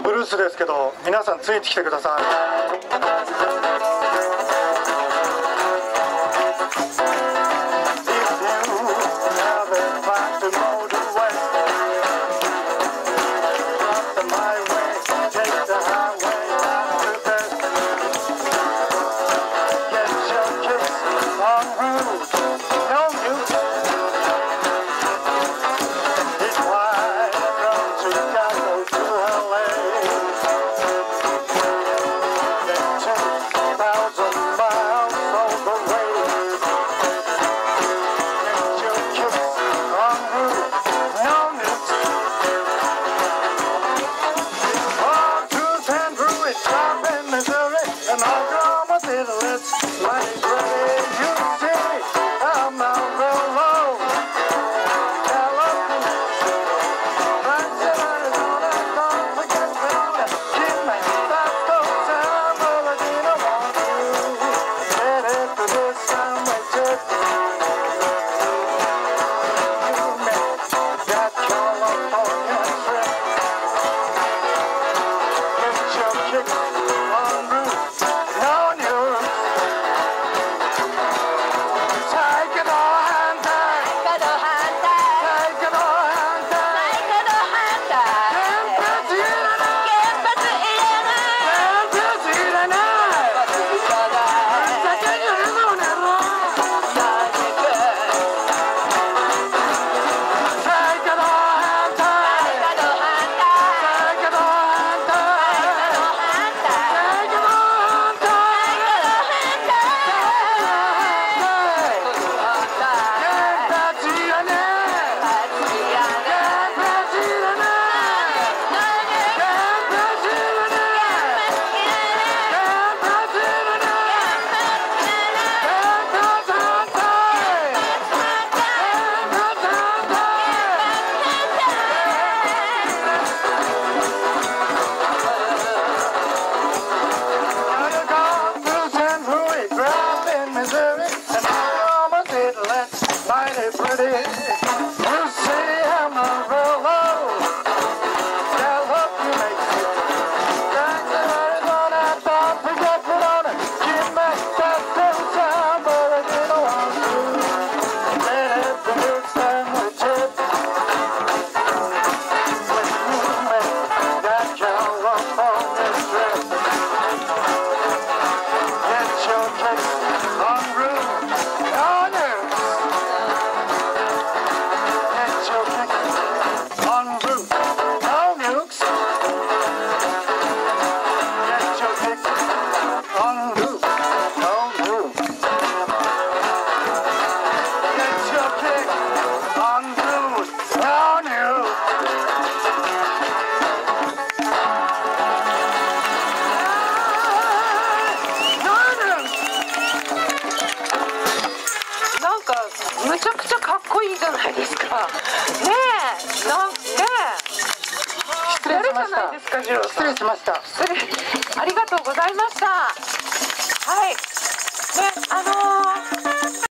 ブルースですけど、皆さんついてきてください。 めちゃくちゃかっこいいじゃないですか。ねえ、失礼しました。 失礼しました。 ありがとうございました。はい。ね、